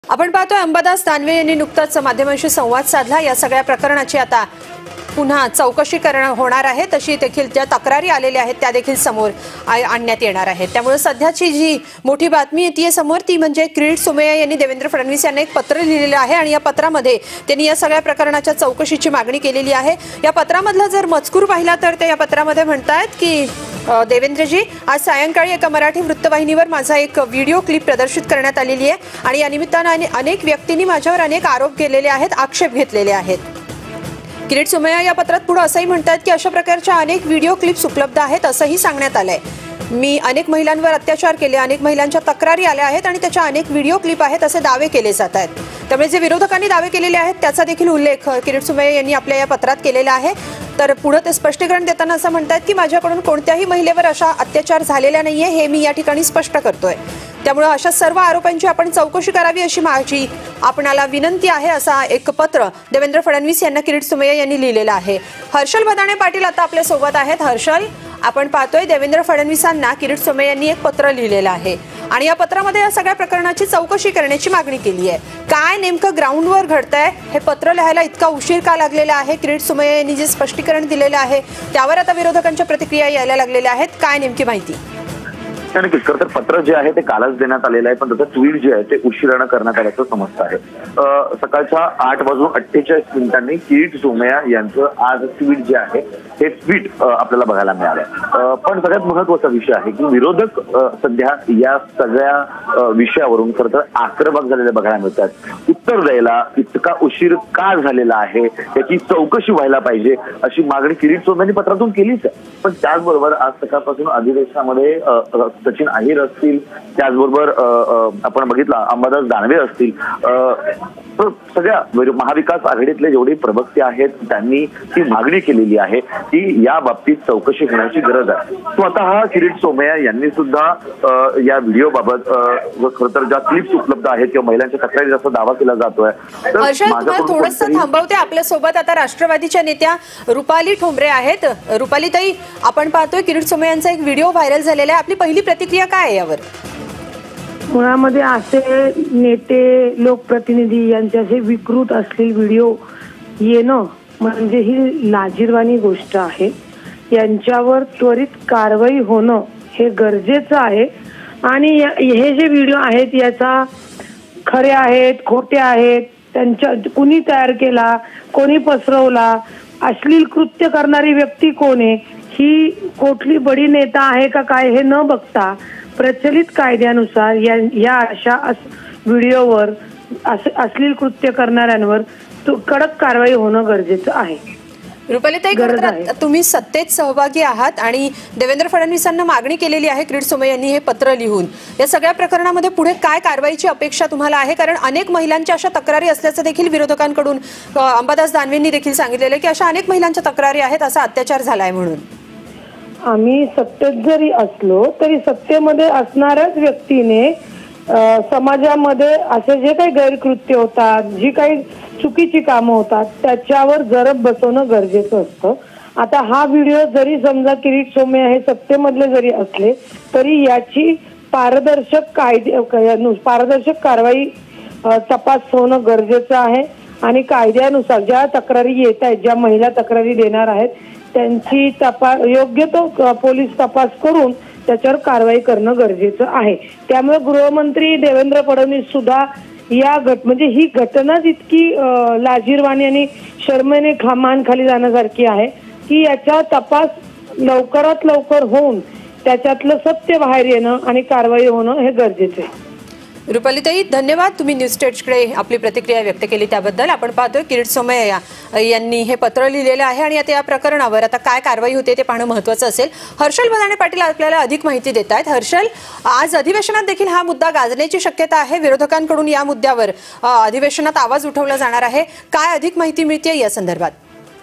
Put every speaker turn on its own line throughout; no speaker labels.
आपण पाहतोय अंबादास दानवे यांनी नुकताच माध्यमांशी संवाद साधला। या सगळ्या प्रकरणाची आता पुन्हा चौकशी होणार आहे, तशी देखील ज्या तक्रारी आलेल्या आहेत त्या देखील समोर आणण्यात येणार आहेत। त्यामुळे सध्याची जी मोठी बातमी येते समोर ती म्हणजे किरीट सोमय्या यांनी देवेंद्र फडणवीस यांना एक पत्र लिहिलेलं आहे आणि या पत्रामध्ये त्यांनी या सगळ्या प्रकरणाच्या चौकशीची मागणी केलेली आहे। या पत्रामधला जर मजकूर पाहिला तर ते या पत्रामध्ये म्हणतात की देवेंद्रजी, आज सायंकाळी एका मराठी वृत्तवाहिनीवर माझा एक व्हिडिओ क्लिप प्रदर्शित करण्यात आलेली आहे आणि या निमित्ताने अनेक व्यक्तींनी माझ्यावर अनेक आरोप केलेले आहेत, आक्षेप घेतलेले आहेत। किरीट सोमय्या या पत्रात पुढे असंही म्हणतात की अशा प्रकारच्या अनेक व्हिडिओ क्लिप्स उपलब्ध आहेत असंही सांगण्यात आलंय। मी अनेक महिलांवर अत्याचार केले, अनेक महिलांच्या तक्रारी आल्या आहेत आणि त्याच्या अनेक व्हिडिओ क्लिप आहेत असे दावे केले जात आहेत। त्यामुळे जे विरोधकांनी दावे केलेले आहेत त्याचा देखील उल्लेख किरीट सोमय्या यांनी आपल्या या पत्रात केलेला आहे। तर पुढे ते स्पष्टीकरण देताना असं म्हणतात की माझ्याकडून कोणत्याही महिलेवर अशा अत्याचार झालेला नाहीये हे मी या ठिकाणी स्पष्ट करतोय। त्यामुळे अशा सर्व आरोपांची आपण चौकशी करावी अशी माझी आपणाला विनंती आहे, असा एक पत्र देवेंद्र फडणवीस यांना किरीट सोमय्या यांनी लिहिलेलं आहे। हर्षल बदाणे पाटील आता आपल्या सोबत आहेत। हर्षल, आपण पाहतोय देवेंद्र फडणवीसांना किरीट सोमय्या यांनी एक पत्र लिहिलेलं आहे आणि या पत्रामध्ये या सगळ्या प्रकरणाची चौकशी करण्याची मागणी केली आहे। काय नेमकं ग्राउंडवर घडतंय, हे पत्र लिहायला इतका उशीर का लागलेला आहे? किरीट सोमय्या यांनी जे स्पष्टीकरण दिलेलं आहे त्यावर आता विरोधकांच्या प्रतिक्रिया यायला लागलेल्या आहेत, काय नेमकी माहिती?
नक्कीच खरं तर पत्र जे आहे ते कालच देण्यात आलेलं आहे, पण त्याचं ट्विट जे आहे ते उशिरानं करण्यात आल्याचं समजतं आहे। सकाळच्या 8:48 किरीट सोमय्या यांचं आज ट्विट जे आहे हे ट्विट आपल्याला बघायला मिळालं। पण सगळ्यात महत्वाचा विषय आहे की विरोधक सध्या या सगळ्या विषयावरून खरं तर आक्रमक झालेले बघायला मिळतात। उत्तर द्यायला इतका उशीर का झालेला आहे याची चौकशी व्हायला पाहिजे अशी मागणी किरीट सोमय्यांनी पत्रातून केलीच आहे। पण त्याचबरोबर आज सकाळपासून अधिवेशनामध्ये सचिन अहिर असतील, त्याचबरोबर आपण बघितला अंबादास दानवे असतील, सगळ्या महाविकास आघाडीतले जेवढे प्रवक्ते आहेत त्यांनी ही मागणी केलेली आहे की या बाबतीत चौकशी होण्याची गरज आहे। स्वतः किरीट सोमय्या यांनी सुद्धा या व्हिडिओ बाबत खरं तर ज्या क्लिप्स उपलब्ध आहेत किंवा महिलांच्या तक्रारी जसा दावा केला जातोय।
थोडंसं थांबवते, आपल्या सोबत आता राष्ट्रवादीच्या नेत्या रुपाली ठोंबरे आहेत। रुपाली ताई, आपण पाहतोय किरीट सोमय्या यांचा एक व्हिडिओ व्हायरल झालेला आहे, आपली पहिली प्रतिक्रिया काय आहे यावर?
मुळामध्ये असे नेते लोकप्रतिनिधी यांचे असे विकृत असलेले व्हिडिओ येणं म्हणजे ही लाजिरवाणी गोष्ट आहे। यांच्यावर त्वरित कारवाई होणं हे गरजेचं आहे आणि हे जे व्हिडिओ आहेत याचा खरे आहेत खोटे आहेत, त्यांच्या कुणी तयार केला, कोणी पसरवला, अश्लील कृत्य करणारी व्यक्ती कोण आहे, ही कुठली बडी नेता आहे का काय हे न बघता प्रचलित कायद्यानुसार या अशा व्हिडिओवर अश्लील कृत्य करणाऱ्यांवर कडक कारवाई होणं गरजेचं आहे।
रुपालीताई, तुम्ही सत्तेत सहभागी आहात आणि देवेंद्र फडणवीसांना मागणी केलेली आहे किरीट सोमय्या यांनी हे पत्र लिहून। या सगळ्या प्रकरणामध्ये पुढे काय कारवाईची अपेक्षा तुम्हाला आहे? कारण अनेक महिलांच्या अशा तक्रारी असल्याचं देखील विरोधकांकडून अंबादास दानवेंनी देखील सांगितलेलं की अशा अनेक महिलांच्या तक्रारी आहेत, असा अत्याचार झालाय म्हणून।
आम्ही सत्तेत जरी असलो तरी सत्तेमध्ये असणाऱ्याच व्यक्तीने समाजामध्ये असे जे काही गैरकृत्य होतात, जी काही चुकीची कामं होतात त्याच्यावर जरब बसवणं गरजेचं असतं। आता हा व्हिडिओ जरी समजा किरीट सोमय्या हे सत्तेमधले जरी असले तरी याची पारदर्शक कारवाई तपास होणं गरजेचं आहे आणि कायद्यानुसार ज्या तक्रारी येत आहेत, ज्या महिला तक्रारी देणार आहेत त्यांची योग्य तो पोलीस तपास करून त्याच्यावर कारवाई करणं गरजेचं आहे। त्यामुळे गृहमंत्री देवेंद्र फडणवीस सुद्धा या म्हणजे ही घटनाच इतकी लाजिरवाणी आणि शर्मेने मान खाली जाण्यासारखी आहे की याचा तपास लवकरात लवकर होऊन त्याच्यातलं सत्य बाहेर येणं आणि कारवाई होणं हे गरजेचं आहे।
रुपालीताई, धन्यवाद, तुम्ही न्यूज स्टेजकडे आपली प्रतिक्रिया व्यक्त केली त्याबद्दल। आपण पाहतोय किरीट सोमय्या यांनी हे पत्र लिहिलेलं आहे आणि आता या प्रकरणावर आता काय कारवाई होते ते पाहणं महत्त्वाचं असेल। हर्षल बदाणे पाटील आपल्याला अधिक माहिती देत आहेत। हर्षल, आज अधिवेशनात देखील हा मुद्दा गाजण्याची शक्यता आहे, विरोधकांकडून या मुद्द्यावर अधिवेशनात आवाज उठवला जाणार आहे, काय अधिक माहिती मिळते या संदर्भात?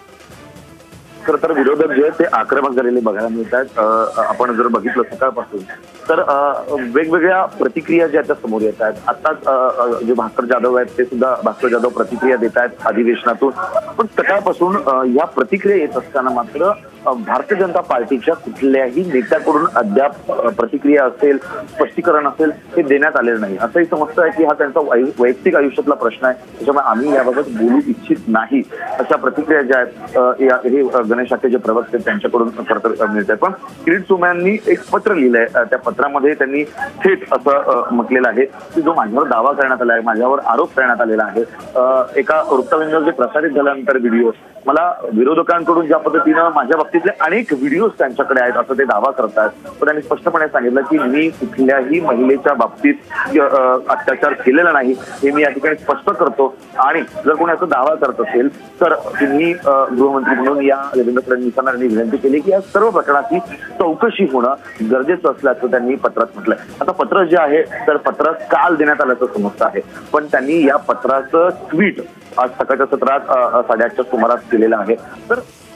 खरं तर विरोधक जे ते आक्रमक झालेले बघायला मिळतात। आपण जर बघितलं सकाळपासून तर वेगवेगळ्या प्रतिक्रिया ज्या त्या समोर येत आहेत। आताच जे भास्कर जाधव आहेत ते सुद्धा भास्कर जाधव प्रतिक्रिया देत आहेत अधिवेशनातून, पण सकाळपासून या प्रतिक्रिया येत असताना मात्र भारतीय जनता पार्टीच्या कुठल्याही नेत्याकडून अद्याप प्रतिक्रिया असेल, स्पष्टीकरण असेल हे देण्यात आलेलं नाही. असंही समजतं आहे की हा त्यांचा वैयक्तिक आयुष्यातला प्रश्न आहे, त्याच्यामुळे आम्ही याबाबत बोलू इच्छित नाही अशा प्रतिक्रिया ज्या आहेत हे गणेश शाखेचे प्रवक्ते त्यांच्याकडून खरं मिळत आहे. पण किरीट सोमय्यांनी एक पत्र लिहिलंय. त्या पत्रामध्ये त्यांनी थेट असं म्हटलेलं आहे की जो माझ्यावर दावा करण्यात आला आहे, माझ्यावर आरोप करण्यात आलेला आहे, एका वृत्तवाहिनीवर जे प्रसारित झाल्यानंतर व्हिडिओ, मला विरोधकांकडून ज्या पद्धतीनं माझ्या बाबतीतले अनेक व्हिडिओज त्यांच्याकडे आहेत असं ते दावा करतात. पण त्यांनी स्पष्टपणे सांगितलं की मी कुठल्याही महिलेच्या बाबतीत अत्याचार केलेला नाही हे मी या ठिकाणी स्पष्ट करतो. आणि जर कोणी असं दावा करत असेल तर तुम्ही गृहमंत्री म्हणून या देवेंद्र फडणवीसांना विनंती केली की या सर्व प्रकरणाची चौकशी होणं गरजेचं असल्याचं त्यांनी पत्रात म्हटलंय. आता पत्र जे आहे तर पत्र काल देण्यात आल्याचं समजतं आहे, पण त्यांनी या पत्राचं ट्विट आज सकाळच्या सत्रात 8:30च्या सुमारास केलेलं आहे. तर